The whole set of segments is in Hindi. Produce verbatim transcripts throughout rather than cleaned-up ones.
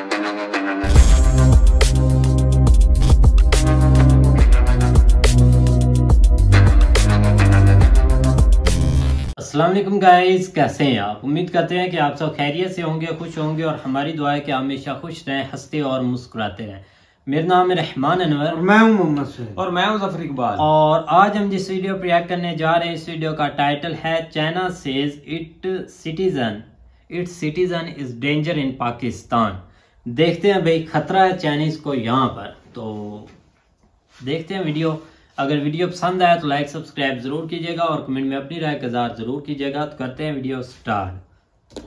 अस्सलाम वालेकुम गाइस, कैसे हैं आप? उम्मीद करते हैं कि आप सब खैरियत से होंगे, खुश होंगे और हमारी दुआ है कि हमेशा खुश रहें, हंसते और मुस्कुराते रहें। मेरा नाम है रहमान अनवर और मैं हूं मोहम्मद से और मैं हूं जफर इकबाल। और आज हम जिस वीडियो पर रिएक्ट करने जा रहे हैं, इस वीडियो का टाइटल है China says it citizen its citizen is danger in Pakistan. देखते हैं भाई, खतरा है चाइनीज को यहाँ पर। तो देखते हैं वीडियो। अगर वीडियो पसंद आया तो लाइक सब्सक्राइब जरूर कीजिएगा और कमेंट में अपनी राय का इज़हार जरूर कीजिएगा। तो करते हैं वीडियो स्टार्ट।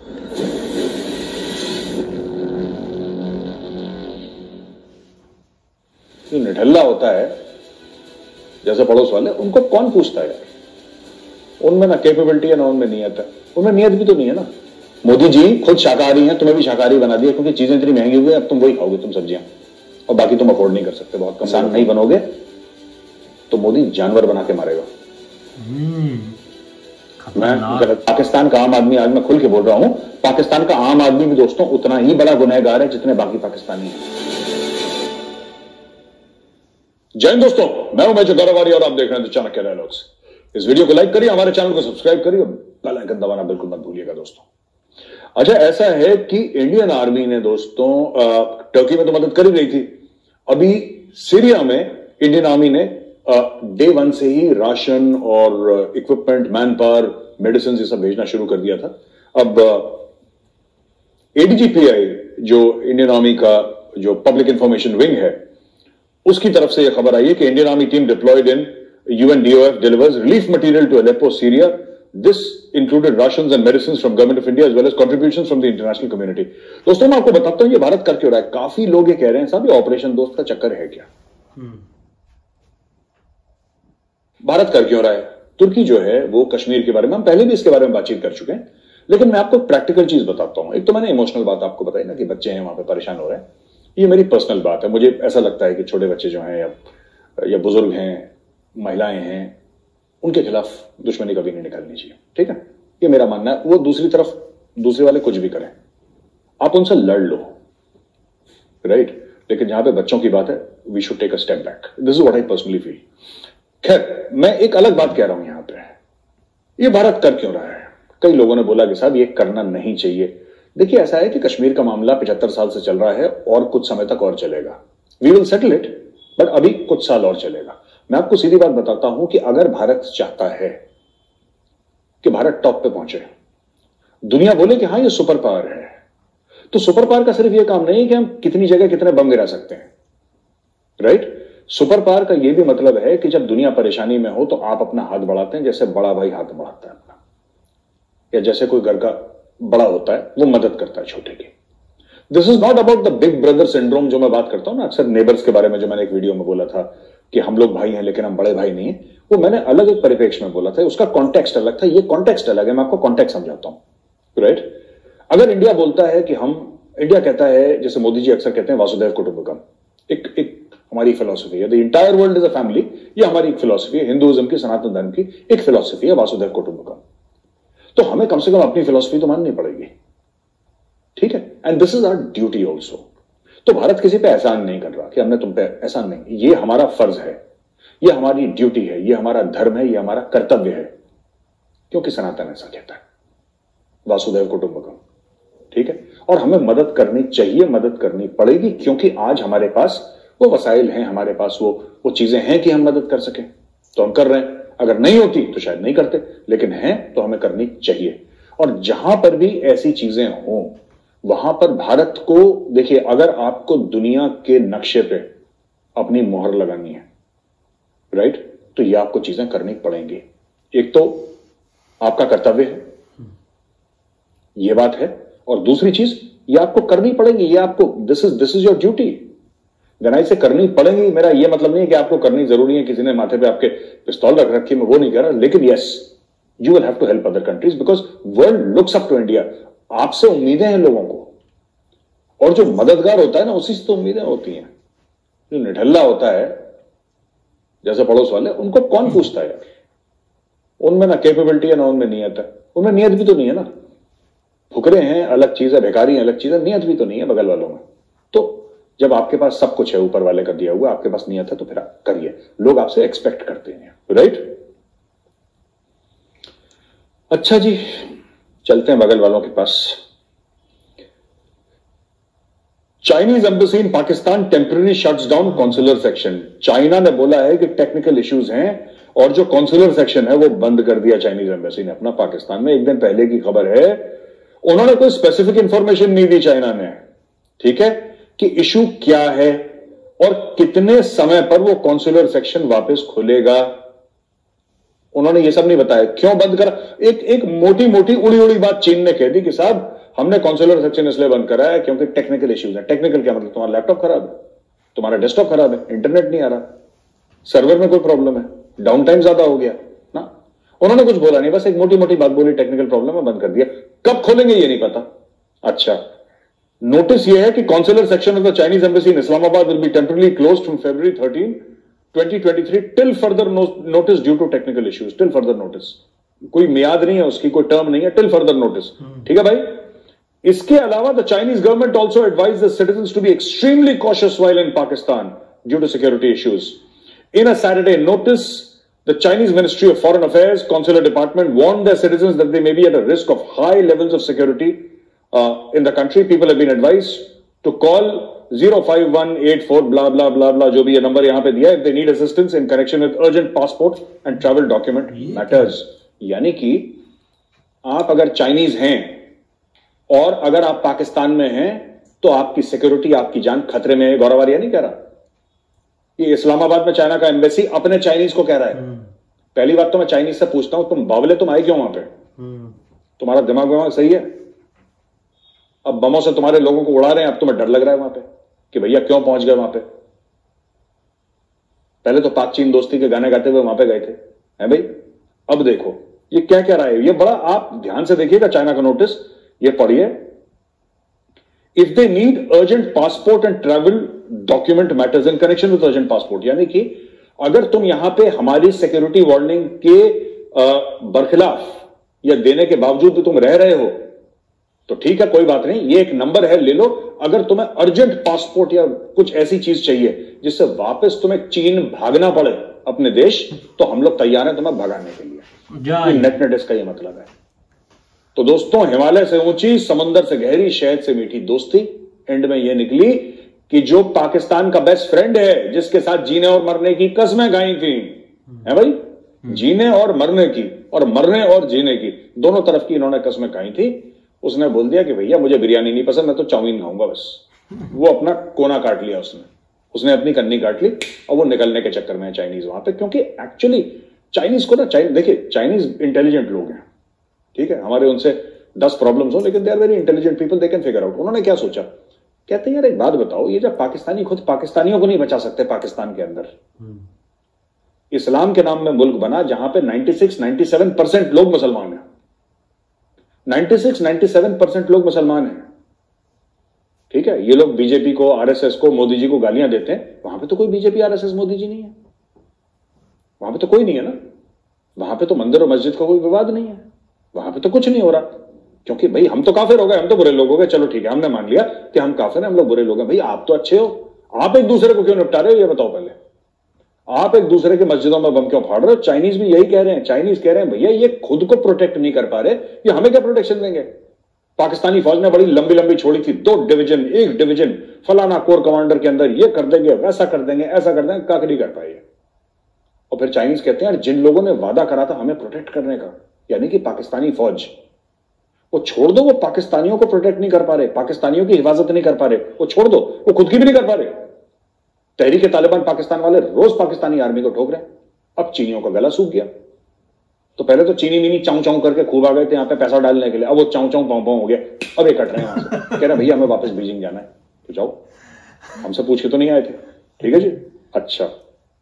जो निठल्ला होता है जैसे पड़ोस वाले, उनको कौन पूछता है यार? उनमें ना कैपेबिलिटी है ना उनमें नियत है। उनमें नियत भी तो नहीं है ना। मोदी जी खुद शाकाहारी हैं, तुम्हें भी शाकाहारी बना दिया क्योंकि चीजें इतनी महंगी हुई है, अब तुम वही खाओगे, तुम सब्जियां, और बाकी तुम अफोर्ड नहीं कर सकते। बहुत कम किसान नहीं बनोगे तो मोदी जानवर बना के मारेगा। मैं पाकिस्तान का आम आदमी, आज मैं खुल के बोल रहा हूं, पाकिस्तान का आम आदमी भी दोस्तों उतना ही बड़ा गुनहगार है जितने बाकी पाकिस्तानी हैं। जय हिंद दोस्तों, मैं हूं मेजर गौरवारी और आप देख रहे हैं चाणक्य डायलॉग्स। इस वीडियो को लाइक करिए, हमारे चैनल को सब्सक्राइब करिए, बेल आइकन दबाना बिल्कुल मत भूलिएगा दोस्तों। अच्छा, ऐसा है कि इंडियन आर्मी ने दोस्तों टर्की में तो मदद कर ही रही थी, अभी सीरिया में इंडियन आर्मी ने डे वन से ही राशन और इक्विपमेंट, मैन पावर, मेडिसिन ये सब भेजना शुरू कर दिया था। अब एडीजीपीआई जो इंडियन आर्मी का जो पब्लिक इंफॉर्मेशन विंग है, उसकी तरफ से यह खबर आई है कि Indian army team deployed in UNDOF delivers relief material to Aleppo, Syria. This included rations and medicine from government of India as well as contributions from the international community. दोस्तों मैं आपको बताता हूं ये भारत कर क्यों रहा है। काफी लोग ये कह रहे हैं साहब ये ऑपरेशन दोस्त का चक्कर है क्या? भारत कर क्यों रहा है? तुर्की जो है वो कश्मीर के बारे में हम पहले भी इसके बारे में बातचीत कर चुके हैं, लेकिन मैं आपको प्रैक्टिकल चीज बताता हूं। एक तो मैंने इमोशनल बात आपको बताई ना कि बच्चे हैं वहां पे परेशान हो रहे हैं, ये मेरी पर्सनल बात है। मुझे ऐसा लगता है कि छोटे बच्चे जो हैं या, या बुजुर्ग हैं, महिलाएं हैं, उनके खिलाफ दुश्मनी कभी नहीं निकालनी चाहिए, ठीक है? ये मेरा मानना है। वो दूसरी तरफ दूसरे वाले कुछ भी करें, आप उनसे लड़ लो, राइट? लेकिन जहां पे बच्चों की बात है, we should take a step back. This is what I personally feel. खैर, मैं एक अलग बात कह रहा हूं यहां पे, ये भारत कर क्यों रहा है? कई लोगों ने बोला कि साहब ये करना नहीं चाहिए। देखिए, ऐसा है कि कश्मीर का मामला पचहत्तर साल से चल रहा है और कुछ समय तक और चलेगा। We will settle it, but अभी कुछ साल और चलेगा। मैं आपको सीधी बात बताता हूं कि अगर भारत चाहता है कि भारत टॉप पे पहुंचे, दुनिया बोले कि हां ये सुपर पावर है, तो सुपर पावर का सिर्फ ये काम नहीं है कि हम कितनी जगह कितने बम गिरा सकते हैं, राइट? सुपर पावर का यह भी मतलब है कि जब दुनिया परेशानी में हो तो आप अपना हाथ बढ़ाते हैं, जैसे बड़ा भाई हाथ बढ़ाता है अपना, या जैसे कोई घर का बड़ा होता है वो मदद करता है छोटे की। This is not about the big brother syndrome जो मैं बात करता हूं ना अक्सर नेबर्स के बारे में, जो मैंने एक वीडियो में बोला था कि हम लोग भाई हैं लेकिन हम बड़े भाई नहीं है, वो मैंने अलग एक परिप्रेक्ष्य में बोला था, उसका कॉन्टेक्स्ट अलग था, ये कॉन्टेक्स्ट अलग है। मैं आपको कॉन्टेक्स्ट समझाता हूं, राइट? अगर इंडिया बोलता है कि हम, इंडिया कहता है, जैसे मोदी जी अक्सर कहते हैं वासुदेव कुटुंबकम, एक एक हमारी फिलॉसफी है, the entire world is a family, ये हमारी एक फिलॉसफी है, हिंदुइज्म की, सनातन धर्म की एक फिलॉसफी है वासुदेव कुटुंबकम। तो हमें कम से कम अपनी फिलॉसफी तो माननी पड़ेगी, ठीक है? And this is our duty also. तो भारत किसी पे एहसान नहीं कर रहा कि हमने तुम पे एहसान नहीं, ये हमारा फर्ज है, ये हमारी ड्यूटी है, ये हमारा धर्म है, ये हमारा कर्तव्य है, क्योंकि सनातन ऐसा कहता है, वासुदेव कुटुंबकम, ठीक है? और हमें मदद करनी चाहिए, मदद करनी पड़ेगी, क्योंकि आज हमारे पास वो वसाइल हैं, हमारे पास वो वो चीजें हैं कि हम मदद कर सकें, तो हम कर रहे हैं। अगर नहीं होती तो शायद नहीं करते, लेकिन हैं तो हमें करनी चाहिए। और जहां पर भी ऐसी चीजें हों वहां पर भारत को, देखिए, अगर आपको दुनिया के नक्शे पे अपनी मोहर लगानी है, राइट, तो ये आपको चीजें करनी पड़ेंगी। एक तो आपका कर्तव्य है, ये बात है, और दूसरी चीज ये आपको करनी पड़ेगी, ये आपको, this is this is your duty. गनाई से करनी पड़ेगी, मेरा यह मतलब नहीं है कि आपको करनी जरूरी है, किसी ने माथे पे आपके पिस्तौल रख रखी, मैं वो नहीं कह रहा, लेकिन yes, you will have to help other countries because world looks up to India. आपसे उम्मीदें हैं लोगों को, और जो मददगार होता है ना, उसी से तो उम्मीदें होती हैं। जो निठल्ला होता है जैसे पड़ोस वाले, उनको कौन पूछता है यार? उनमें ना कैपेबिलिटी है ना उनमें नियत है। उनमें नियत भी तो नहीं है ना। फुकरे हैं अलग चीज है, भिखारी हैं अलग चीज है, नियत भी तो नहीं है बगल वालों में। तो जब आपके पास सब कुछ है ऊपर वाले का दिया हुआ, आपके पास नियत है, तो फिर आप करिए, लोग आपसे एक्सपेक्ट करते हैं, राइट? अच्छा जी, चलते हैं बगल वालों के पास। Chinese embassy in Pakistan temporary shuts down consular section. China ने बोला है कि टेक्निकल इश्यूज हैं और जो कॉन्सुलर सेक्शन है वो बंद कर दिया चाइनीज एम्बेसी ने अपना पाकिस्तान में। एक दिन पहले की खबर है, उन्होंने कोई स्पेसिफिक इंफॉर्मेशन नहीं दी चाइना ने, ठीक है, कि इशू क्या है और कितने समय पर वो कॉन्सुलर सेक्शन वापस खुलेगा। उन्होंने ये सब नहीं बताया, क्यों बंद करा। एक एक मोटी मोटी उड़ी उड़ी बात चीन ने कह दी कि साहब हमने कॉन्सुलर सेक्शन इसलिए बंद करा है क्योंकि टेक्निकल इश्यूज है। टेक्निकल क्या मतलब? तुम्हारा लैपटॉप खराब है, तुम्हारा डेस्कटॉप खराब है, इंटरनेट नहीं आ रहा, सर्वर में कोई प्रॉब्लम है, डाउन टाइम ज्यादा हो गया ना। उन्होंने कुछ बोला नहीं, बस एक मोटी मोटी बात बोली, टेक्निकल प्रॉब्लम है, बंद कर दिया। कब खोलेंगे ये नहीं पता। अच्छा, नोटिस ये है कि consular section of the Chinese embassy in Islamabad will be temporary closed from February thirteen twenty twenty three till further notice due to technical issues. Till further notice, कोई मियाद नहीं है उसकी, कोई टर्म नहीं है, टिल फर्दर नोटिस, ठीक है भाई। इसके अलावा the Chinese government also advise the citizens to be extremely cautious while in Pakistan due to security issues. In a Saturday notice, the Chinese Ministry of Foreign Affairs Consular Department warned their citizens that they may be at a risk of high levels of security uh, in the country. People have been advised to call zero five one eight four blah blah blah blah जो भी ये नंबर यहां पे दिया है if they need assistance in connection with urgent passport and travel document matters। यानी कि आप अगर चाइनीज हैं और अगर आप पाकिस्तान में हैं तो आपकी सिक्योरिटी, आपकी जान खतरे में है। गौरव आर्या नहीं कह रहा, ये इस्लामाबाद में चाइना का एम्बेसी अपने चाइनीज को कह रहा है। पहली बात तो मैं चाइनीज से पूछता हूं, तुम बावले तुम आए क्यों वहां पे? तुम्हारा दिमाग विमाग सही है? अब बमों से तुम्हारे लोगों को उड़ा रहे हैं, अब तुम्हें डर लग रहा है वहां पे कि भैया क्यों पहुंच गए वहां पे? पहले तो पाक चीन दोस्ती के गाने गाते हुए वहां पे गए थे, है भाई? अब देखो ये क्या कह रहा है, ये बड़ा आप ध्यान से देखिएगा चाइना का नोटिस, ये पढ़िए। If they need urgent passport and travel document matters in connection with urgent passport, यानी कि अगर तुम यहां पे हमारी सिक्योरिटी वार्निंग के बरखिलाफ या देने के बावजूद भी तुम रह रहे हो तो ठीक है, कोई बात नहीं, ये एक नंबर है, ले लो। अगर तुम्हें अर्जेंट पासपोर्ट या कुछ ऐसी चीज चाहिए जिससे वापस तुम्हें चीन भागना पड़े अपने देश, तो हम लोग तैयार हैं तुम्हें भगाने के लिए। नेट नेट इसका ये मतलब है। तो दोस्तों, हिमालय से ऊंची, समंदर से गहरी, शहद से मीठी दोस्ती एंड में यह निकली कि जो पाकिस्तान का बेस्ट फ्रेंड है, जिसके साथ जीने और मरने की कस्में खाई थी, है भाई, जीने और मरने की, और मरने और जीने की, दोनों तरफ की इन्होंने कस्में खाई थी, उसने बोल दिया कि भैया मुझे बिरयानी नहीं पसंद, मैं तो चाउमीन खाऊंगा बस। वो अपना कोना काट लिया उसने उसने अपनी कन्नी काट ली और वो निकलने के चक्कर में है चाइनीज वहां पे। क्योंकि एक्चुअली चाइनीज को ना, देखिए चाइनीज इंटेलिजेंट लोग हैं, ठीक है, हमारे उनसे दस प्रॉब्लम्स हो लेकिन they are very intelligent people, they can figure out. उन्होंने क्या सोचा, कहते हैं यार एक बात बताओ, ये जब पाकिस्तानी खुद पाकिस्तानियों को नहीं बचा सकते पाकिस्तान के अंदर, इस्लाम के नाम में मुल्क बना जहां पे छियानवे सत्तानवे परसेंट लोग मुसलमान हैं, छियानवे सत्तानवे परसेंट लोग मुसलमान हैं, ठीक है। ये लोग बीजेपी को, आरएसएस को, मोदी जी को गालियां देते हैं, वहां पे तो कोई बीजेपी, आरएसएस, मोदी जी नहीं है, वहां पे तो कोई नहीं है ना, वहां पे तो मंदिर और मस्जिद का कोई विवाद नहीं है, वहां पे तो कुछ नहीं हो रहा, क्योंकि भाई हम तो काफिर हो गए, हम तो बुरे लोग हो गए, चलो ठीक है, हमने मान लिया कि हम काफिर हैं, हम लोग बुरे लोग हैं। भाई आप तो अच्छे हो, आप एक दूसरे को क्यों निपटा रहे हो ये बताओ पहले। आप एक दूसरे के मस्जिदों में बम क्यों फाड़ रहे हो? चाइनीज भी यही कह रहे हैं, चाइनीज कह रहे हैं भैया ये खुद को प्रोटेक्ट नहीं कर पा रहे, ये हमें क्या प्रोटेक्शन देंगे? पाकिस्तानी फौज ने बड़ी लंबी लंबी छोड़ी थी, दो डिवीजन, एक डिवीजन फलाना कोर कमांडर के अंदर, ये कर देंगे, वैसा कर देंगे, ऐसा कर देंगे, काक नहीं कर पाए। और फिर चाइनीज कहते हैं यार जिन लोगों ने वादा करा था हमें प्रोटेक्ट करने का, यानी कि पाकिस्तानी फौज, वो छोड़ दो, वो पाकिस्तानियों को प्रोटेक्ट नहीं कर पा रहे, पाकिस्तानियों की हिफाजत नहीं कर पा रहे, वो छोड़ दो, वो खुद की भी नहीं कर पा रहे। तहरीक तालिबान पाकिस्तान वाले रोज पाकिस्तानी आर्मी को ठोक रहे हैं, अब चीनियों का गला सूख गया। तो पहले तो चीनी मीनी चाऊ चाऊ करके खूब आ गए थे यहाँ पे पैसा डालने के लिए, अब वो चाऊ चाऊ पाऊ पाऊ हो गया, अब ये कट रहे हैं वहां से, कह रहे भैया हमें वापस बीजिंग जाना है, तो जाओ, हमसे पूछ के तो नहीं आए थे, ठीक है जी। अच्छा,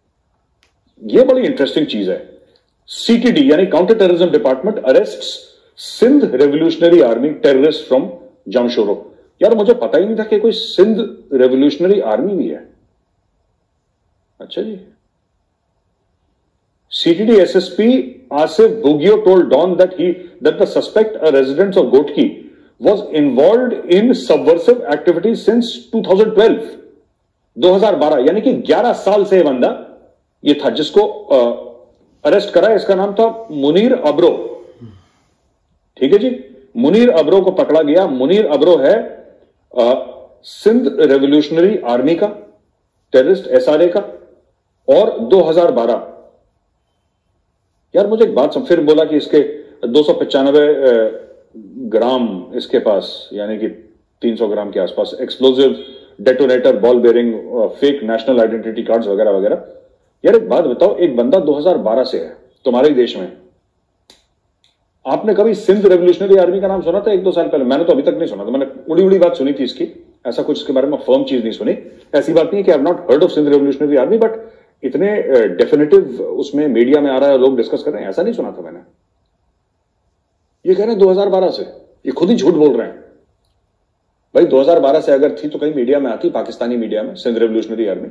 ये बड़ी इंटरेस्टिंग चीज है। सीटीडी यानी counter terrorism department arrests Sindh revolutionary army terrorist from Jamshoro. यार मुझे पता ही नहीं था कि कोई सिंध रेवोल्यूशनरी आर्मी भी है। अच्छा जी। CTD SSP Asif Bugio told Dawn that he that the suspect a resident of Ghotki was involved in subversive activities since two thousand twelve, दो हज़ार बारह, यानी कि ग्यारह साल से बंदा ये था जिसको अरेस्ट करा। इसका नाम था मुनीर अब्रो। ठीक है जी, मुनीर अब्रो को पकड़ा गया। मुनीर अब्रो है आ, सिंध रेवोल्यूशनरी आर्मी का टेररिस्ट, एसआरए का। और दो हज़ार बारह, यार मुझे एक बात फिर बोला कि इसके दो सौ पचानवे ग्राम इसके पास, यानी कि तीन सौ ग्राम के आसपास explosive, detonator, ball bearing, fake national identity cards वगैरह वगैरह। यार एक बात बताओ, एक बंदा दो हज़ार बारह से है तुम्हारे देश में, आपने कभी सिंध रेवोल्यूशनरी आर्मी का नाम सुना था? एक दो साल पहले मैंने तो अभी तक नहीं सुना था। मैंने उड़ी उड़ी बात सुनी थी इसकी, ऐसा कुछ इसके बारे में फर्म चीज नहीं सुनी। ऐसी बात नहीं है कि I have not heard of Sindh revolutionary army, but इतने डेफिनेटिव उसमें मीडिया में आ रहा है, लोग डिस्कस कर रहे हैं, ऐसा नहीं सुना था मैंने। ये कह रहे हैं दो हज़ार बारह से, ये खुद ही झूठ बोल रहे हैं। भाई दो हज़ार बारह से अगर थी तो कहीं मीडिया में आती, पाकिस्तानी मीडिया में, सिंध रेवोल्यूशनरी आर्मी।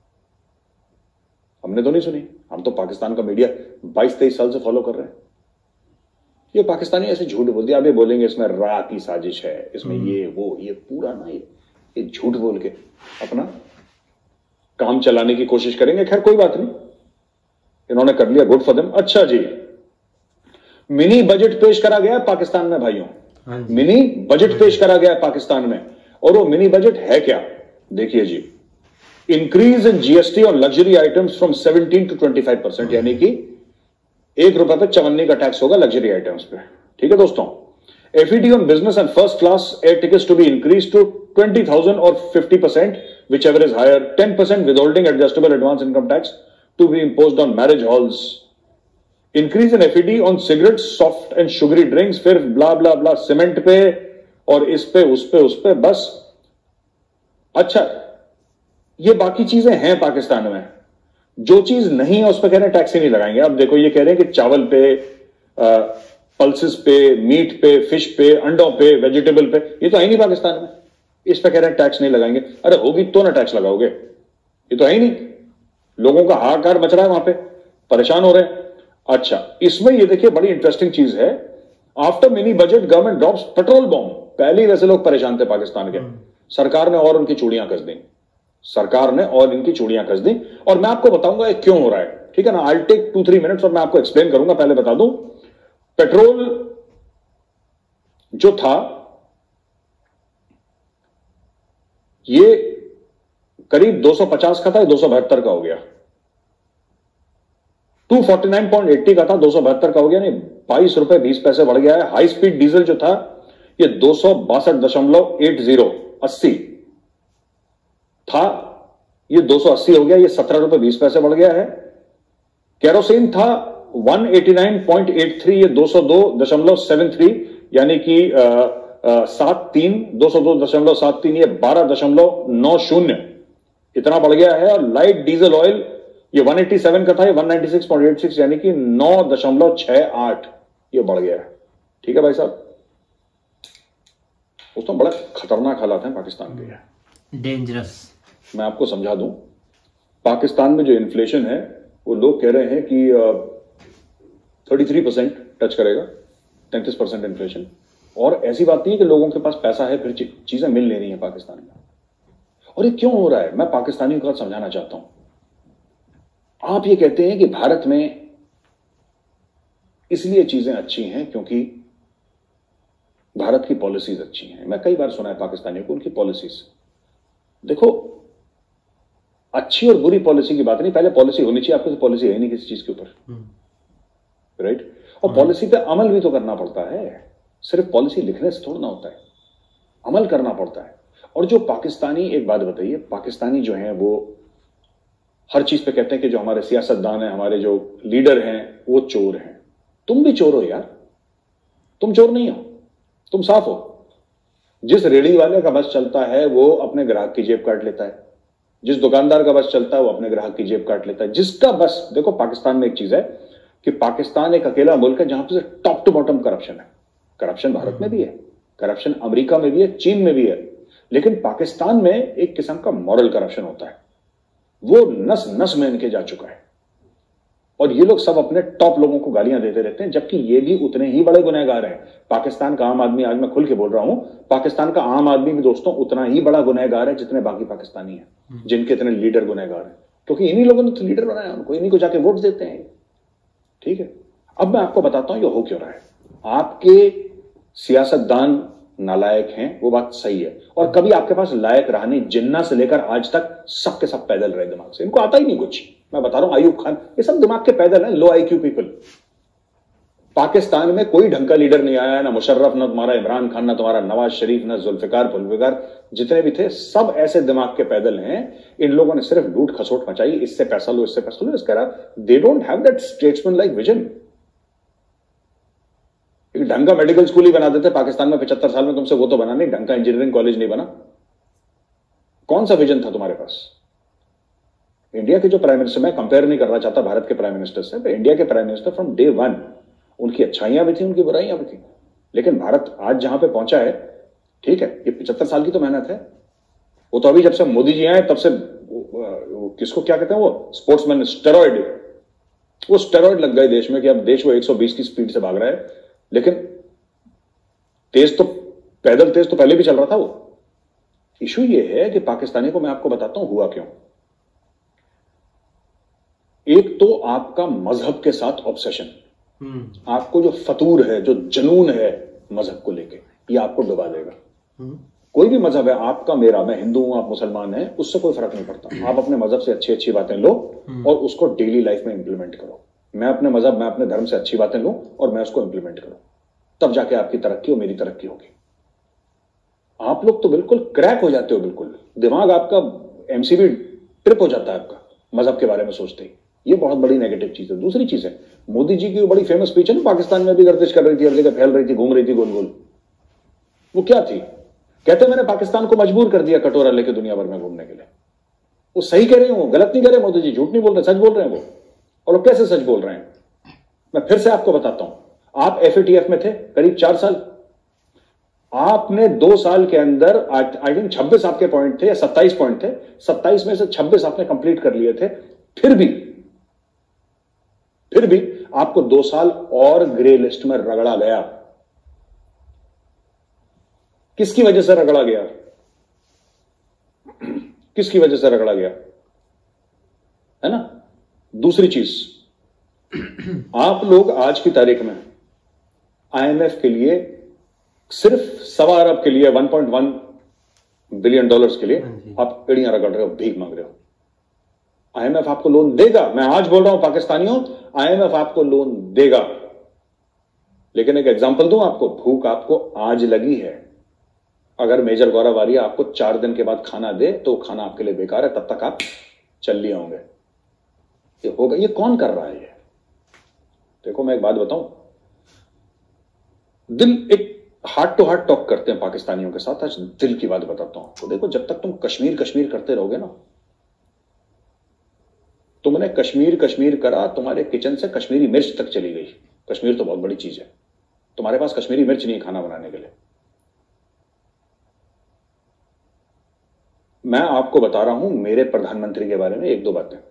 हमने तो नहीं सुनी। हम तो पाकिस्तान का मीडिया बाईस तेईस साल से फॉलो कर रहे हैं। ये पाकिस्तानी ऐसे झूठ बोल दिया, अभी बोलेंगे इसमें रा की साजिश है, इसमें ये वो, ये पूरा ना ये ये झूठ बोल के अपना काम चलाने की कोशिश करेंगे। खैर कोई बात नहीं, इन्होंने कर लिया, गुड फॉर देम। अच्छा जी, मिनी बजट पेश करा गया पाकिस्तान में भाइयों, मिनी बजट पेश करा गया पाकिस्तान में। और वो मिनी बजट है क्या? देखिए जी, इंक्रीज इन जीएसटी और luxury items from seventeen to twenty five percent, यानी कि एक रुपए पे चवन्नी का टैक्स होगा लग्जरी आइटम्स पे। ठीक है दोस्तों। FED on business and first class air tickets to be increase to twenty thousand और fifty percent, whichever is higher. Ten percent withholding adjustable advance income tax to be imposed on marriage halls. Increase in FED on cigarette, soft and sugary drinks, फिर ब्ला ब्ला ब्ला सीमेंट पे और इस पे उस पे उस पे बस। अच्छा, ये बाकी चीजें हैं पाकिस्तान में, जो चीज नहीं है उस पर कह रहे हैं टैक्स ही नहीं लगाएंगे। अब देखो ये कह रहे हैं कि चावल पे, पल्सेस पे, मीट पे, फिश पे, अंडों पे, वेजिटेबल पे, ये तो है नहीं पाकिस्तान में, इस पे कह रहे हैं टैक्स नहीं लगाएंगे। अरे होगी तो ना टैक्स लगाओगे, ये तो है ही नहीं। लोगों का हाहाकार मच रहा है वहां पे, परेशान हो रहे हैं। अच्छा, इसमें ये देखिए बड़ी इंटरेस्टिंग चीज है। After mini budget government drops petrol bomb. पहले ही वैसे लोग परेशान थे पाकिस्तान के, सरकार ने और उनकी चूड़ियां कस दी, सरकार ने और इनकी चूड़ियां कस दी। और मैं आपको बताऊंगा ये क्यों हो रहा है, ठीक है ना। I take two three minutes और मैं आपको एक्सप्लेन करूंगा। पहले बता दूं, पेट्रोल जो था ये करीब दो सौ पचास का था, दो सौ बहत्तर का हो गया। दो सौ उनचास पॉइंट अस्सी का था, दो सौ बहत्तर का हो गया, नहीं बाईस रुपए बीस पैसे बढ़ गया है। हाई स्पीड डीजल जो था ये दो सौ बासठ दशमलव एक जीरो अस्सी था, ये दो सौ अस्सी हो गया, ये सत्रह रुपए बीस पैसे बढ़ गया है। केरोसिन था एक सौ नवासी पॉइंट तिरासी, ये दो सौ दो दशमलव सात तीन, यानी कि सात तीन दो सौ दो दशमलव सात तीन, ये बारह दशमलव नौ शून्य इतना बढ़ गया है। और लाइट डीजल ऑयल ये एक सौ सत्तासी का था, ये एक सौ छियानवे पॉइंट छियासी, यानी कि नौ दशमलव छह आठ ये बढ़ गया है। ठीक है भाई साहब, दोस्तों बड़ा खतरनाक हालात हैं पाकिस्तान के, डेंजरस। मैं आपको समझा दूं, पाकिस्तान में जो इन्फ्लेशन है वो लोग कह रहे हैं कि तैंतीस परसेंट टच करेगा, तैंतीस परसेंट इन्फ्लेशन। और ऐसी बात नहीं है कि लोगों के पास पैसा है फिर चीजें मिल नहीं रही हैं पाकिस्तान में। और ये क्यों हो रहा है, मैं पाकिस्तानियों को समझाना चाहता हूं। आप ये कहते हैं कि भारत में इसलिए चीजें अच्छी हैं क्योंकि भारत की पॉलिसीज अच्छी हैं। मैं कई बार सुना है पाकिस्तानियों को उनकी पॉलिसीज। देखो, अच्छी और बुरी पॉलिसी की बात नहीं, पहले पॉलिसी होनी चाहिए। आपको तो पॉलिसी है नहीं किसी चीज के ऊपर, राइट। और पॉलिसी पे अमल भी तो करना पड़ता है, सिर्फ पॉलिसी लिखने से थोड़ा ना होता है, अमल करना पड़ता है। और जो पाकिस्तानी, एक बात बताइए, पाकिस्तानी जो हैं वो हर चीज पे कहते हैं कि जो हमारे सियासतदान हैं, हमारे जो लीडर हैं वो चोर हैं। तुम भी चोर हो यार, तुम चोर नहीं हो, तुम साफ हो। जिस रेडी वाले का बस चलता है वो अपने ग्राहक की जेब काट लेता है, जिस दुकानदार का बस चलता है वो अपने ग्राहक की जेब काट लेता है। जिसका बस, देखो पाकिस्तान में एक चीज है कि पाकिस्तान एक अकेला मुल्क है जहां पर टॉप टू बॉटम करप्शन है। करप्शन भारत में भी है, करप्शन अमेरिका में भी है, चीन में भी है, लेकिन पाकिस्तान में एक किस्म का मॉरल करप्शन होता है, वो नस नस में इनके जा चुका है। और ये लोग सब अपने टॉप लोगों को गालियां देते रहते हैं, जबकि ये भी उतने ही बड़े गुनहगार हैं। पाकिस्तान का आम आदमी, आज मैं खुल के बोल रहा हूं, पाकिस्तान का आम आदमी भी दोस्तों उतना ही बड़ा गुनहगार है जितने बाकी पाकिस्तानी हैं, जिनके इतने लीडर गुनहगार हैं, क्योंकि इन्हीं लोगों ने तो लीडर बनाया उनको, इन्हीं को जाके वोट देते हैं। ठीक है, अब मैं आपको बताता हूं ये हो क्यों रहा है। आपके सियासतदान नालायक हैं, वो बात सही है, और कभी आपके पास लायक रहा नहीं। जिन्ना से लेकर आज तक सबके सब पैदल रहे दिमाग से, इनको आता ही नहीं कुछ। मैं बता रहा हूं, आयूब खान, ये सब दिमाग के पैदल हैं, लो आईक्यू पीपल। पाकिस्तान में कोई ढंग का लीडर नहीं आया, ना मुशर्रफ, ना तुम्हारा इमरान खान, ना तुम्हारा नवाज शरीफ, ना जुल्फिकार फुल्फिकार, जितने भी थे सब ऐसे दिमाग के पैदल हैं। इन लोगों ने सिर्फ लूट खसोट मचाई, इससे पैसा लो, इससे पैसा लो, इसका they don't have that statesman like vision. एक ढंग का मेडिकल स्कूल ही बना देते पाकिस्तान में पचहत्तर साल में, तुमसे वो तो बना नहीं, ढंग का इंजीनियरिंग कॉलेज नहीं बना। कौन सा विजन था तुम्हारे पास? इंडिया के जो प्राइम मिनिस्टर, मैं कंपेयर नहीं करना चाहता भारत के प्राइम मिनिस्टर से, तो इंडिया के prime minister from day one, उनकी अच्छाइयां भी थी, उनकी बुराइयां भी थी, लेकिन भारत आज जहां पे पहुंचा है, ठीक है, ये पचहत्तर साल की तो मेहनत है। वो तो अभी जब से मोदी जी आए तब से किसको क्या कहते हैं वो स्पोर्ट्समैन, स्टेरॉइड, वो स्टेरॉइड लग गए देश में कि अब देश वो एक सौ बीस की स्पीड से भाग रहा है, लेकिन तेज तो पैदल तेज तो पहले भी चल रहा था वो। इशू ये है कि पाकिस्तानी को मैं आपको बताता हूं हुआ क्यों। एक तो आपका मजहब के साथ ऑब्सेशन, आपको जो फतूर है, जो जुनून है मजहब को लेके, ये आपको डुबा देगा। कोई भी मजहब है, आपका मेरा, मैं हिंदू हूं, आप मुसलमान हैं, उससे कोई फर्क नहीं पड़ता। आप अपने मजहब से अच्छी अच्छी बातें लो और उसको डेली लाइफ में इंप्लीमेंट करो। मैं अपने मजहब, मैं अपने धर्म से अच्छी बातें लूं और मैं उसको इंप्लीमेंट करूं, तब जाके आपकी तरक्की और मेरी तरक्की होगी। आप लोग तो बिल्कुल क्रैक हो जाते हो, बिल्कुल दिमाग आपका एमसीबी ट्रिप हो जाता है आपका मजहब के बारे में सोचते ही। ये बहुत बड़ी नेगेटिव चीज है। दूसरी चीज है, मोदी जी की बड़ी फेमस स्पीच है ना, पाकिस्तान में भी गर्दिश कर रही थी, हर जगह फैल रही थी, घूम रही थी गोल गोल। वो क्या थी? कहते मैंने पाकिस्तान को मजबूर कर दिया कटोरा लेके दुनिया भर में घूमने के लिए। वो सही कह रहे हो, गलत नहीं कह रहे मोदी जी, झूठ नहीं बोल रहे, सच बोल रहे हैं वो। और वो कैसे सच बोल रहे हैं, मैं फिर से आपको बताता हूं। आप एफएटीएफ में थे करीब चार साल, आपने दो साल के अंदर आई थिंक छब्बीस आपके पॉइंट थे या सत्ताईस पॉइंट थे, सत्ताईस में से छब्बीस आपने कंप्लीट कर लिए थे। फिर भी फिर भी आपको दो साल और ग्रे लिस्ट में रगड़ा गया। किसकी वजह से रगड़ा गया? किसकी वजह से रगड़ा गया, है ना? दूसरी चीज, आप लोग आज की तारीख में आईएमएफ के लिए सिर्फ सवा अरब के लिए, one point one billion dollars के लिए आप एड़ियां रगड़ रहे हो, भीख मांग रहे हो। आईएमएफ आपको लोन देगा, मैं आज बोल रहा हूं पाकिस्तानियों, आईएमएफ आपको लोन देगा। लेकिन एक एग्जांपल दूं आपको, भूख आपको आज लगी है, अगर मेजर गौरव आर्या आपको चार दिन के बाद खाना दे तो खाना आपके लिए बेकार है, तब तक आप चल लिए होंगे। ये होगा, ये कौन कर रहा है ये? देखो मैं एक बात बताऊं, दिल एक हार्ट टू हार्ट टॉक करते हैं पाकिस्तानियों के साथ। आज दिल की बात बताता हूं आपको। देखो, जब तक तुम कश्मीर कश्मीर करते रहोगे ना, तुमने कश्मीर कश्मीर करा, तुम्हारे किचन से कश्मीरी मिर्च तक चली गई। कश्मीर तो बहुत बड़ी चीज है, तुम्हारे पास कश्मीरी मिर्च नहीं है खाना बनाने के लिए। मैं आपको बता रहा हूं मेरे प्रधानमंत्री के बारे में एक दो बातें,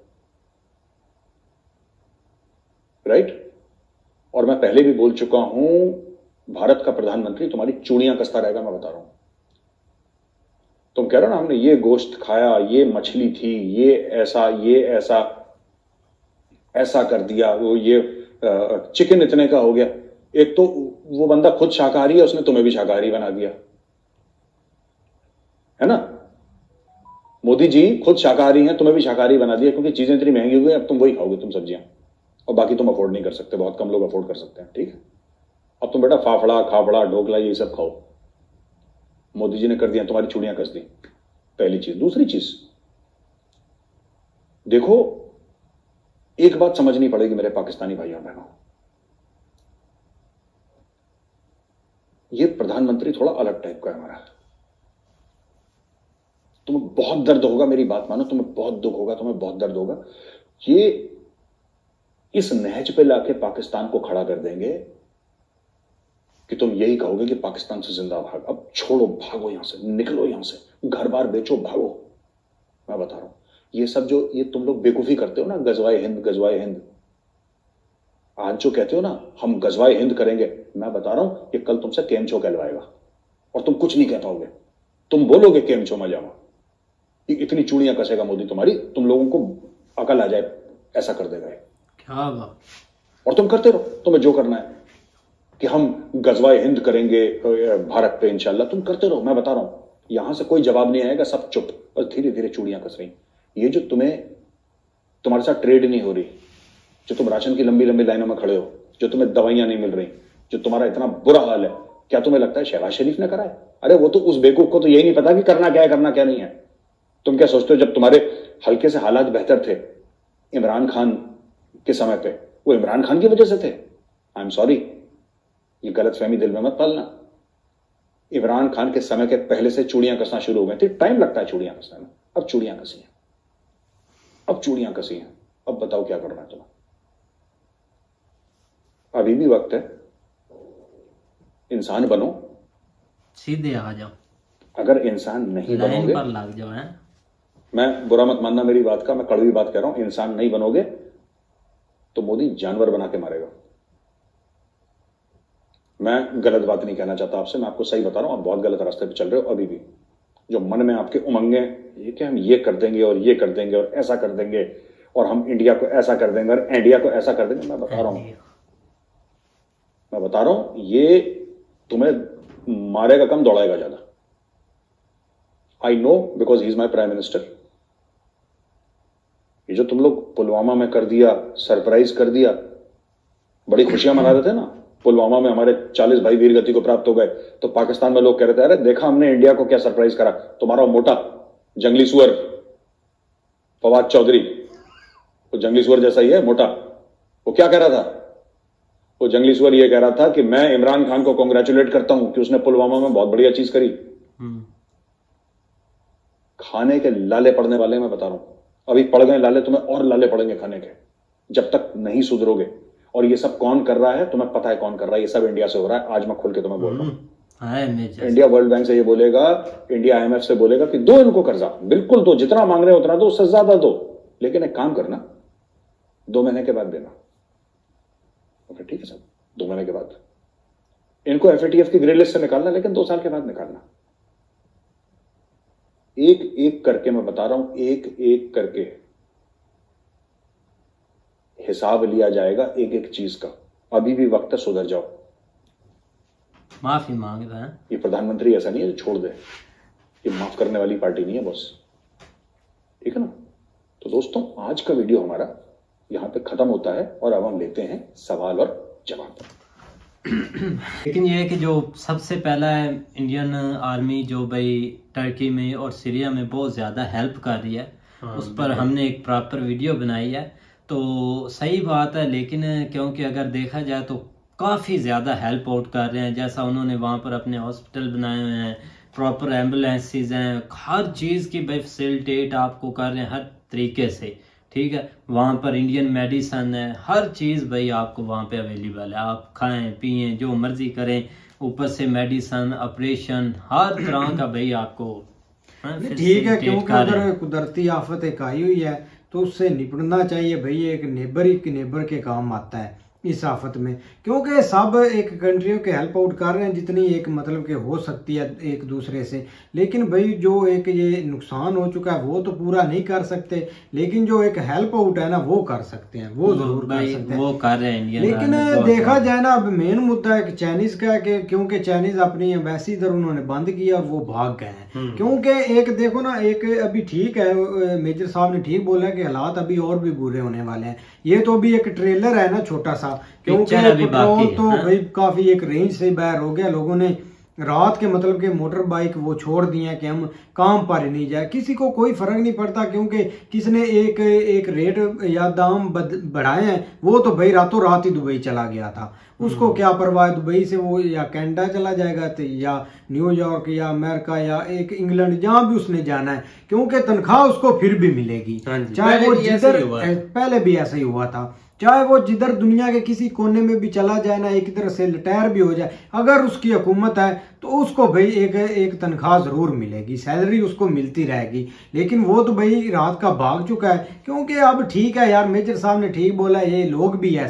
राइट? और मैं पहले भी बोल चुका हूं, भारत का प्रधानमंत्री तुम्हारी चूड़ियां कसता रहेगा, मैं बता रहा हूं। तुम कह रहे हो ना हमने ये गोश्त खाया, ये मछली थी, ये ऐसा, ये ऐसा ऐसा कर दिया, वो ये चिकन इतने का हो गया। एक तो वो बंदा खुद शाकाहारी है, उसने तुम्हें भी शाकाहारी बना दिया, है ना? मोदी जी खुद शाकाहारी हैं, तुम्हें भी शाकाहारी बना दिया, क्योंकि चीजें इतनी महंगी हो गई, अब तुम वही खाओगे, तुम सब्जियां, और बाकी तुम अफोर्ड नहीं कर सकते, बहुत कम लोग अफोर्ड कर सकते हैं, ठीक है? अब तुम बेटा फाफड़ा, खाफड़ा, ढोकला ये सब खाओ। मोदी जी ने कर दिया, तुम्हारी चूड़ियां कस दी, पहली चीज। दूसरी चीज देखो, एक बात समझनी पड़ेगी मेरे पाकिस्तानी भाइयों बहनों, ये प्रधानमंत्री थोड़ा अलग टाइप का है हमारा। तुम्हें बहुत दर्द होगा, मेरी बात मानो, तुम्हें बहुत दुख होगा, तुम्हें बहुत दर्द होगा। ये इस नहज पे लाके पाकिस्तान को खड़ा कर देंगे कि तुम यही कहोगे कि पाकिस्तान से जिंदा भाग, अब छोड़ो, भागो यहां से, निकलो यहां से, घर बार बेचो, भागो। मैं बता रहा हूं, ये सब जो ये तुम लोग बेवकूफी करते हो ना, गजवाए हिंद गजवाए हिंद, आज जो कहते हो ना हम गजवाए हिंद करेंगे, मैं बता रहा हूं कि कल तुमसे केम छो कहलवाएगा और तुम कुछ नहीं कह पाओगे। तुम बोलोगे केम छो मजामा, इतनी चूड़ियां कसेगा मोदी तुम्हारी, तुम लोगों को अकल आ जाए, ऐसा कर देगा क्या बात। और तुम करते रहो, तुम्हें जो करना है कि हम गजवाए हिंद करेंगे भारत पे इंशाल्लाह, तुम करते रहो। मैं बता रहा हूं यहां से कोई जवाब नहीं आएगा, सब चुप, और धीरे धीरे चूड़ियां कस रही। ये जो तुम्हें तुम्हारे साथ ट्रेड नहीं हो रही, जो तुम राशन की लंबी लंबी लाइनों में खड़े हो, जो तुम्हें दवाइयां नहीं मिल रही, जो तुम्हारा इतना बुरा हाल है, क्या तुम्हें लगता है शहबाज शरीफ ने करा है? अरे वो तो उस बेवकूफ को तो यही नहीं पता कि करना क्या है करना क्या नहीं है। तुम क्या सोचते हो जब तुम्हारे हल्के से हालात बेहतर थे इमरान खान के समय पे, वो इमरान खान की वजह से थे? आई एम सॉरी, ये गलत फहमी दिल में मत पालना। इमरान खान के समय के पहले से चूड़ियां कसना शुरू हो गई थी। टाइम लगता है चूड़ियां कसने में, अब चूड़ियां कसी हैं, अब चूड़ियां कसी हैं। अब बताओ क्या करना है तुम्हें? अभी भी वक्त है, इंसान बनो, सीधे आ जाओ। अगर इंसान नहीं बनोगे, पर लग जाओ है? मैं बुरा मत मानना मेरी बात का, मैं कड़वी बात कह रहा हूं, इंसान नहीं बनोगे तो मोदी जानवर बना के मारेगा। मैं गलत बात नहीं कहना चाहता आपसे, मैं आपको सही बता रहा हूं, आप बहुत गलत रास्ते पे चल रहे हो। अभी भी जो मन में आपके उमंगे, ये कि हम ये कर देंगे और ये कर देंगे और ऐसा कर देंगे और हम इंडिया को ऐसा कर देंगे और इंडिया को ऐसा कर देंगे, मैं बता रहा हूं मैं बता रहा हूं ये तुम्हें मारेगा कम, दौड़ाएगा ज्यादा। I know because he is my prime minister. ये जो तुम लोग पुलवामा में कर दिया, सरप्राइज कर दिया, बड़ी खुशियां मना रहे थे ना, पुलवामा में हमारे चालीस भाई वीर गति को प्राप्त हो गए, तो पाकिस्तान में लोग कह रहे थे अरे देखा हमने इंडिया को क्या सरप्राइज करा। तुम्हारा मोटा जंगली सुअर फवाद चौधरी, वो जंगली सुअर जैसा ही है मोटा, वो क्या कह रहा था? वो जंगली सुअर ये कह रहा था कि मैं इमरान खान को कांग्रेचुलेट करता हूं कि उसने पुलवामा में बहुत बढ़िया चीज करी। खाने के लाले पड़ने वाले, मैं बता रहा हूं, अभी पड़ गए लाले, तुम्हें और लाले पड़ेंगे खाने के जब तक नहीं सुधरोगे। और ये सब कौन कर रहा है तुम्हें पता है कौन कर रहा है? ये सब इंडिया से हो रहा है। आज मैं खुल के तुम्हें बोल रहा हूं, इंडिया वर्ल्ड बैंक से ये बोलेगा, इंडिया आईएमएफ से बोलेगा कि दो इनको कर्जा, बिल्कुल दो, जितना मांग रहे हो उतना दो, उससे ज्यादा दो, लेकिन एक काम करना, दो महीने के बाद देना। ओके ठीक है सर, दो महीने के बाद इनको एफएटीएफ की ग्रे लिस्ट से निकालना, लेकिन दो साल के बाद निकालना। एक एक करके मैं बता रहा हूं, एक एक करके हिसाब लिया जाएगा एक एक चीज का। अभी भी वक्त है, सुधर जाओ। माफी मांगता है ये प्रधानमंत्री ऐसा नहीं है जो छोड़ दे, ये माफ करने वाली पार्टी नहीं है बॉस, ठीक है ना? तो दोस्तों आज का वीडियो हमारा यहां पे खत्म होता है और अब हम लेते हैं सवाल और जवाब। लेकिन ये है कि जो सबसे पहला है, इंडियन आर्मी जो भाई टर्की में और सीरिया में बहुत ज़्यादा हेल्प कर रही है, हाँ, उस पर हमने एक प्रॉपर वीडियो बनाई है। तो सही बात है, लेकिन क्योंकि अगर देखा जाए तो काफ़ी ज़्यादा हेल्प आउट कर रहे हैं। जैसा उन्होंने वहाँ पर अपने हॉस्पिटल बनाए हुए हैं, प्रॉपर एम्बुलेंसेज हैं, हर चीज़ की भाई फैसिलिटेट आपको कर रहे हैं हर तरीके से, ठीक है। वहाँ पर इंडियन मेडिसन है, हर चीज़ भाई आपको वहाँ पे अवेलेबल है। आप खाएं पिएं जो मर्जी करें, ऊपर से मेडिसन, ऑपरेशन, हर तरह का भाई आपको ठीक है। क्योंकि अगर कुदरती आफत एक आई हुई है तो उससे निपटना चाहिए भाई। एक नेबर ही नेबर के काम आता है इस आफत में, क्योंकि सब एक कंट्रियों के हेल्प आउट कर रहे हैं जितनी एक मतलब के हो सकती है एक दूसरे से। लेकिन भाई जो एक ये नुकसान हो चुका है वो तो पूरा नहीं कर सकते, लेकिन जो एक हेल्प आउट है ना वो कर सकते हैं, वो जरूर कर सकते हैं, वो कर रहे हैं। लेकिन देखा जाए ना, अब मेन मुद्दा है चाइनीज का है कि क्योंकि चाइनीज अपनी एम्बेसी इधर उन्होंने बंद किया और वो भाग गए हैं। क्योंकि एक देखो ना, एक अभी ठीक है, मेजर साहब ने ठीक बोला कि हालात अभी और भी बुरे होने वाले हैं। ये तो अभी एक ट्रेलर है ना छोटा सा, क्योंकि पेट्रोल तो भाई काफी एक रेंज से बाहर हो गया। लोगों ने रात के मतलब के मोटर बाइक वो छोड़ दिए कि हम काम पर ही नहीं जाए, किसी को कोई फर्क नहीं पड़ता, क्योंकि किसने एक एक रेट या दाम बढ़ाए हैं वो तो भाई रातों रात ही दुबई चला गया था, उसको क्या परवाह। दुबई से वो या कनाडा चला जाएगा तो या न्यूयॉर्क या अमेरिका या एक इंग्लैंड, जहां भी उसने जाना है, क्योंकि तनख्वाह उसको फिर भी मिलेगी, चाहे वो जिधर, पहले भी ऐसा ही हुआ था, चाहे वो जिधर दुनिया के किसी कोने में भी चला जाए ना, एक तरह से रिटायर भी हो जाए, अगर उसकी हुकूमत है तो उसको भाई एक एक तनख्वाह जरूर मिलेगी, सैलरी उसको मिलती रहेगी। लेकिन वो तो भाई रात का भाग चुका है, क्योंकि अब ठीक है यार, मेजर साहब ने ठीक बोला, ये लोग भी ऐसे हैं,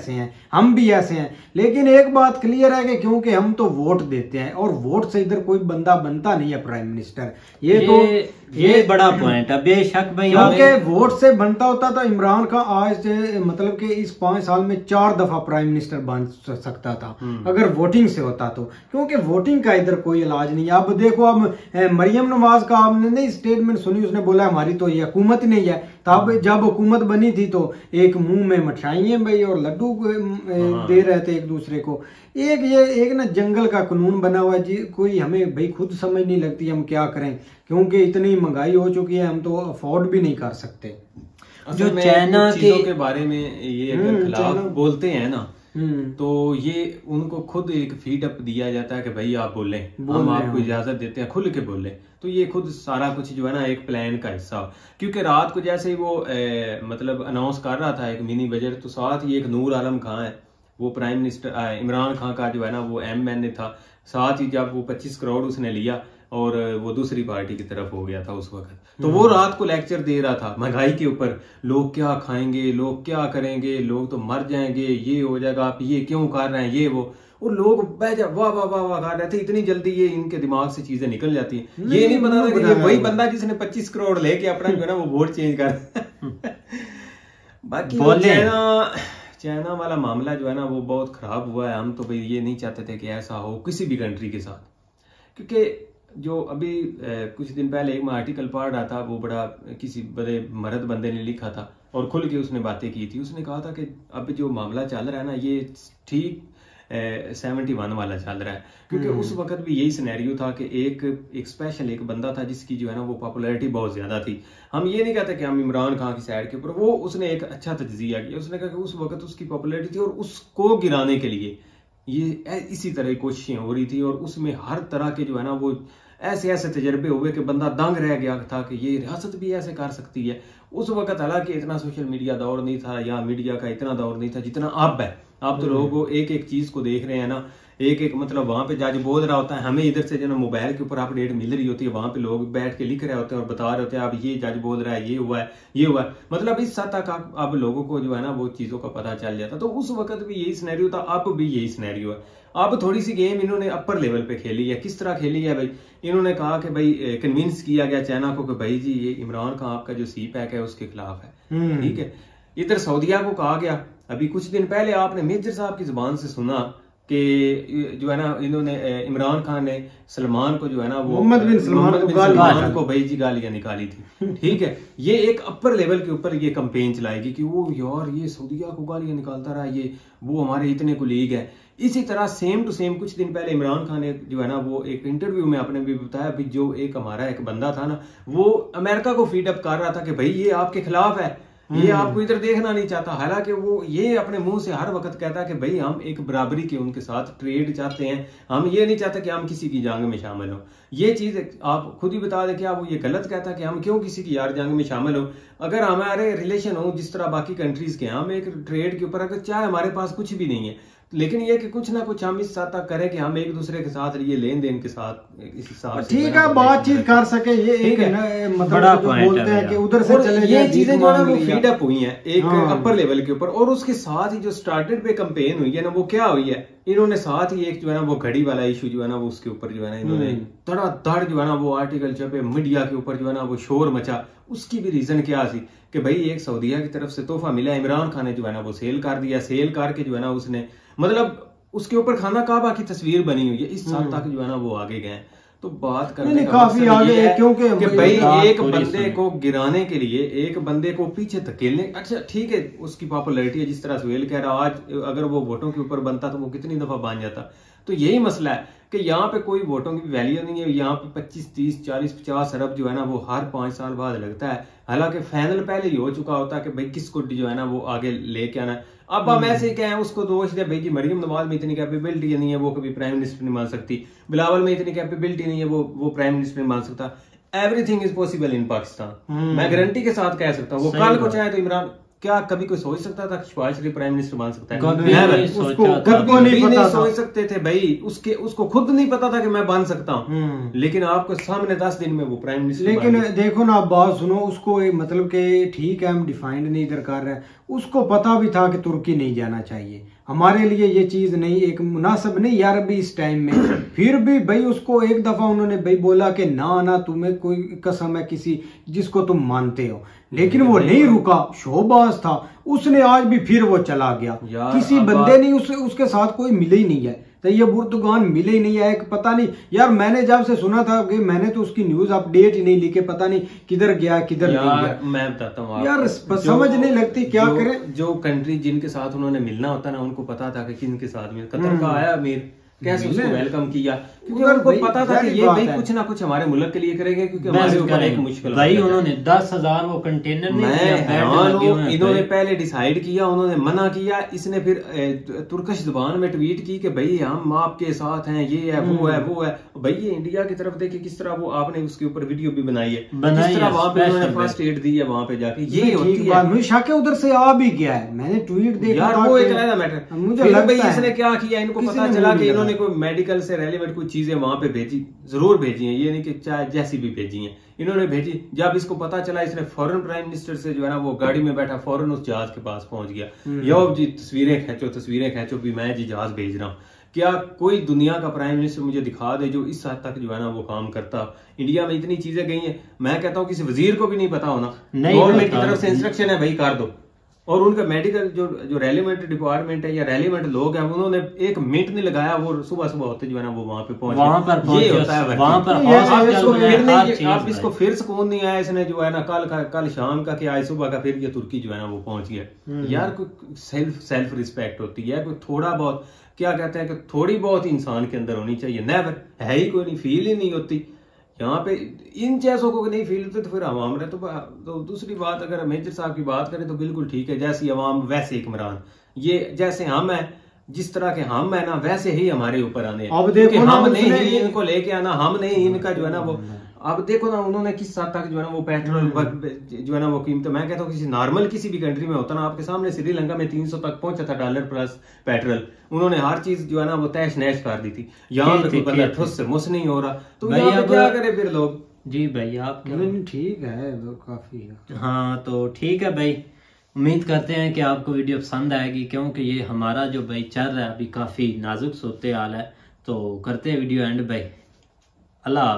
हम भी ऐसे हैं। लेकिन एक बात क्लियर है कि क्योंकि हम तो वोट देते हैं और वोट से इधर कोई बंदा बनता नहीं है प्राइम मिनिस्टर। ये, ये तो ये, ये बड़ा पॉइंट है बेशक भाई, क्योंकि वोट से बनता होता तो इमरान खान आज मतलब कि इस पांच साल में चार दफा प्राइम मिनिस्टर बन सकता था अगर वोटिंग से होता तो, क्योंकि वोटिंग का इधर कोई इलाज नहीं है। अब देखो, अब मरियम नवाज का आपने नहीं स्टेटमेंट सुनी, उसने बोला हमारी तो ये हुकूमत नहीं है। तब जब हुकूमत बनी थी तो एक मुंह में मिठाइयां भाई और लड्डू दे रहे थे एक दूसरे को। एक ये एक ना जंगल का कानून बना हुआ है जी, कोई हमें भाई खुद समझ नहीं लगती हम क्या करें, क्योंकि इतनी महंगाई हो चुकी है हम तो अफोर्ड भी नहीं कर सकते। जो चाइना के, के बारे में ये अगर खिलाफ बोलते हैं ना तो ये उनको खुद एक फीड अप दिया जाता है कि भाई आप बोलें, हम आपको इजाजत देते हैं खुल के बोलें। तो ये खुद सारा कुछ जो है ना एक प्लान का हिस्सा, क्योंकि रात को जैसे ही वो ए, मतलब अनाउंस कर रहा था एक मिनी बजट, तो साथ ही एक नूर आलम खान है वो प्राइम मिनिस्टर इमरान खान का जो है ना वो एम एन ए था, साथ ही जब वो पच्चीस करोड़ उसने लिया और वो दूसरी पार्टी की तरफ हो गया था उस वक्त, तो वो रात को लेक्चर दे रहा था महंगाई के ऊपर, लोग क्या खाएंगे, लोग क्या करेंगे, लोग तो मर जाएंगे, ये हो जाएगा, आप ये क्यों कर रहे हैं, ये वो, और लोग बह वाह वाह वाह वाह कर रहे थे। इतनी जल्दी ये इनके दिमाग से चीजें निकल जाती हैं। ये नहीं पता था कि ये वही बंदा जिसने पच्चीस करोड़ लेके अपना जो है ना वो वोट चेंज कर बाकी चाइना चाइना वाला मामला जो है ना वो बहुत खराब हुआ है। हम तो भाई ये नहीं चाहते थे कि ऐसा हो किसी भी कंट्री के साथ, क्योंकि जो अभी ए, कुछ दिन पहले एक मैं आर्टिकल पढ़ रहा था, वो बड़ा किसी बड़े मर्द बंदे ने लिखा था और खुल के उसने बातें की थी। उसने कहा था कि अब जो मामला चल रहा है ना ये ठीक सेवेंटी वन वाला चल रहा है, क्योंकि उस वक्त भी यही सिनेरियो था कि एक एक स्पेशल एक बंदा था जिसकी जो है ना वो पॉपुलैरिटी बहुत ज्यादा थी। हम ये नहीं कहते कि हम इमरान खान की साइड के ऊपर, वो उसने एक अच्छा तज्जिया किया, उसने कहा कि उस वक्त उसकी पॉपुलैरिटी थी और उसको गिराने के लिए ये इसी तरह की कोशिशें हो रही थी, और उसमें हर तरह के जो है ना वो ऐसे ऐसे तजर्बे हुए कि बंदा दंग रह गया था कि ये रियासत भी ऐसे कर सकती है। उस वक्त हालांकि इतना सोशल मीडिया दौर नहीं था या मीडिया का इतना दौर नहीं था जितना अब है। आप तो लोग एक एक चीज को देख रहे हैं ना, एक एक मतलब वहां पे जज बोल रहा होता है, हमें इधर से जो ना मोबाइल के ऊपर अपडेट मिल रही होती है, वहां पे लोग बैठ के लिख रहे होते हैं और बता रहे होते हैं अब ये जज बोल रहा है, ये हुआ है, ये हुआ है, मतलब इस सतह का अब लोगों को जो है ना वो चीजों का पता चल जाता। तो उस वक्त भी यही सिनेरियो था, अब भी यही सिनेरियो है। अब थोड़ी सी गेम इन्होंने अपर लेवल पे खेली है। किस तरह खेली है भाई, इन्होंने कहा कि भाई कन्विंस किया गया चाइना को कि भाई जी ये इमरान खान आपका जो सी पैक है उसके खिलाफ है, ठीक है। इधर सऊदिया को कहा गया, अभी कुछ दिन पहले आपने मेजर साहब की जुबान से सुना कि जो है ना इन्होंने इमरान खान ने सलमान को जो है ना वो मोहम्मद बिन सलमान को सलमान को भाई जी गालियां निकाली थी, ठीक है। ये एक अपर लेवल के ऊपर ये कंपेन चलाएगी कि वो यार ये सऊदिया को गालियां निकालता रहा, ये वो हमारे इतने को लीग है। इसी तरह सेम टू सेम कुछ दिन पहले इमरान खान ने जो है ना वो एक इंटरव्यू में आपने भी बताया भी जो एक हमारा एक बंदा था ना वो अमेरिका को फीड अप कर रहा था कि भाई ये आपके खिलाफ है, ये आपको इधर देखना नहीं चाहता। हालांकि वो ये अपने मुंह से हर वक्त कहता है कि भाई हम एक बराबरी के उनके साथ ट्रेड चाहते हैं, हम ये नहीं चाहते कि हम किसी की जंग में शामिल हो। ये चीज आप खुद ही बता दें कि आप वो ये गलत कहता है कि हम क्यों किसी की यार जंग में शामिल हो। अगर हमारे रिलेशन हो जिस तरह बाकी कंट्रीज के, हम एक ट्रेड के ऊपर अगर चाहे हमारे पास कुछ भी नहीं है, लेकिन ये कि कुछ ना कुछ हम इस साथ तक करें कि हम एक दूसरे के साथ ये लेन देन के साथ इस हिसाब से ठीक है बातचीत कर सके। ये एक मतलब बड़ा जो बोलते हैं कि उधर से चले ये चीजें जो है वो फीड अप हुई हैं एक अपर लेवल के ऊपर, और उसके साथ ही जो स्टार्टेड पे कंपेन हुई है ना वो क्या हुई है, इन्होंने साथ ही एक जो है ना वो घड़ी वाला इशू जो है ना वो उसके ऊपर जो है ना इन्होंने धड़ाधड़ जो है ना वो आर्टिकल छपे, मीडिया के ऊपर जो है ना वो शोर मचा। उसकी भी रीजन क्या थी कि भाई एक सऊदिया की तरफ से तोहफा मिला, इमरान खान ने जो है ना वो सेल कर दिया, सेल करके जो है ना उसने मतलब उसके ऊपर खाना काबा की तस्वीर बनी हुई है। इस साल तक जो है ना वो आगे गए। तो बात करने का काफी आगे है क्योंकि कि भाई एक बंदे को गिराने के लिए, एक बंदे को पीछे धकेलने, अच्छा ठीक है उसकी पॉपुलैरिटी है जिस तरह सुहेल कह रहा, आज अगर वो वोटों के ऊपर बनता तो वो कितनी दफा बन जाता। तो यही मसला है कि यहाँ पे कोई वोटों की वैल्यू नहीं है। यहाँ पे पच्चीस तीस चालीस पचास अरब जो है ना वो हर पांच साल बाद लगता है। हालांकि फाइनल पहले ही हो चुका होता है कि भाई किसको जो है ना वो आगे लेके आना है। अब हम ऐसे ही कहें उसको दोष दे भाई जी मरियम नवाज में इतनी कैपेबिलिटी नहीं है, वो कभी प्राइम मिनिस्टर नहीं बन सकती, बिलावल में इतनी कैपेबिलिटी नहीं है, वो वो प्राइम मिनिस्टर नहीं बन सकता। Everything is possible in Pakistan. मैं गारंटी के साथ कह सकता हूँ वो कल को चाहे तो इमरान, क्या कभी कोई सोच सकता था कि शहबाज शरीफ प्राइम मिनिस्टर बन सकता है? उसको कभी नहीं, नहीं सोच सकते थे भाई। उसके उसको खुद नहीं पता था कि मैं बन सकता हूँ, लेकिन आपको सामने दस दिन में वो प्राइम मिनिस्टर। लेकिन देखो ना आप बात सुनो, उसको मतलब कि ठीक है हम डिफाइंड नहीं इधर कर रहे हैं, उसको पता भी था कि तुर्की नहीं जाना चाहिए। हमारे लिए ये चीज नहीं, एक मुनासिब नहीं यार अभी इस टाइम में। फिर भी भाई उसको एक दफा उन्होंने भाई बोला कि ना ना तुम्हें कोई कसम है किसी जिसको तुम मानते हो, लेकिन वो नहीं रुका, शोबाज था, उसने आज भी फिर वो चला गया। किसी बंदे नहीं उस, उसके साथ कोई मिले ही नहीं है, तैयब उर्दुगान मिले ही नहीं है। एक पता नहीं यार, मैंने जब से सुना था कि मैंने तो उसकी न्यूज अपडेट ही नहीं लिखे, पता नहीं किधर गया किधर नहीं गया। मैं बताता हूँ यार, समझ नहीं लगती क्या करें। जो कंट्री जिनके साथ उन्होंने मिलना होता ना, उनको पता था कि किनके साथ मिल। कतर का आया अमीर, कैसे उसको वेलकम किया, क्योंकि उनको पता था कि ये भाई कुछ ना कुछ हमारे मुल्क के लिए करेंगे, क्योंकि हमारे ऊपर एक मुश्किल भाई उन्होंने दस हजार वो कंटेनर नहीं, इन्होंने पहले डिसाइड किया, उन्होंने मना किया, इसने फिर तुर्कश जुबान में ट्वीट की कि भाई हम आपके साथ हैं, ये है वो है वो है। भाई ये इंडिया की तरफ देखिए किस तरह वो, आपने उसके ऊपर वीडियो भी बनाई है, किस तरह वहां पे उन्होंने फर्स्ट एड दी है वहां पे जाके। ये होती है, मुझे शक है उधर से आ भी गया है, मैंने ट्वीट देखा यार, वो एक अलग मैटर। मुझे लगता है इसने क्या किया, इनको पता चला कि इन्होंने कोई मेडिकल से रेलेवेंट कुछ चीजें वहां पे भेजी, जरूर भेजी हैं, ये नहीं कि चाहे जैसी भी भेजी हैं, इन्होंने भेजी। जब इसको पता चला, इसने फौरन प्राइम मिनिस्टर से जो है ना वो गाड़ी में बैठा फौरन उस जहाज के पास पहुंच गया। यो जी तस्वीरें खींचो तस्वीरें खींचो भी मैं जी जहाज भेज रहा हूँ। क्या कोई दुनिया का प्राइम मिनिस्टर मुझे दिखा दे जो इस हद तक जो है ना वो काम करता। इंडिया में इतनी चीजें गई हैं, मैं कहता हूँ किसी वजीर को भी नहीं पता होना, गवर्नमेंट की तरफ से इंस्ट्रक्शन है भाई कर दो। और उनका मेडिकल जो जो रेलिवेंट डिपार्टमेंट है या रेलिवेंट लोग हैं, उन्होंने एक मिनट नहीं लगाया, वो सुबह सुबह होते जो है ना वो वहां पे पहुंच वहां पर ये होता है वहां पर आप इसको फिर नहीं, आप इसको फिर सुकून नहीं आया इसने जो है ना कल का कल शाम का कि आज सुबह का फिर ये तुर्की जो है ना वो पहुंच गया। यार कोई सेल्फ सेल्फ रिस्पेक्ट होती है, कोई थोड़ा बहुत क्या कहते हैं कि थोड़ी बहुत इंसान के अंदर होनी चाहिए। नेवर है ही कोई नहीं, फील ही नहीं होती यहाँ पे, इन चीजों को नहीं फील होते तो फिर आवाम रहे। तो, तो दूसरी बात अगर मेजर साहब की बात करें तो बिल्कुल ठीक है, जैसी आवाम वैसे इकमरान। ये जैसे हम है, जिस तरह के हम है ना वैसे ही हमारे ऊपर आने हैं। अब देखो हम नहीं ही इनको लेके आना, हम नहीं इनका जो है ना वो। अब देखो ना उन्होंने किस हद तक जो है ना वो पेट्रोल जो है ना वो कीमत, मैं कहता हूँ किसी नॉर्मल किसी भी कंट्री में होता ना, आपके सामने श्रीलंका में तीन सौ तक पहुंचा था डॉलर प्लस पेट्रोल, उन्होंने हर चीज जो है ना वो तैश नैश कर दी थी। यहाँ पे कोई बंदा ठुस से मुस नहीं हो रहा, तो यहाँ पे क्या करे फिर लोग। जी भाई आप ठीक है वो काफी। हाँ तो ठीक है भाई, उम्मीद करते हैं कि आपको वीडियो पसंद आएगी, क्योंकि ये हमारा जो भाई चल रहा है अभी काफी नाजुक सूरत हाल है। तो करते हैं वीडियो एंड भाई, अल्लाह।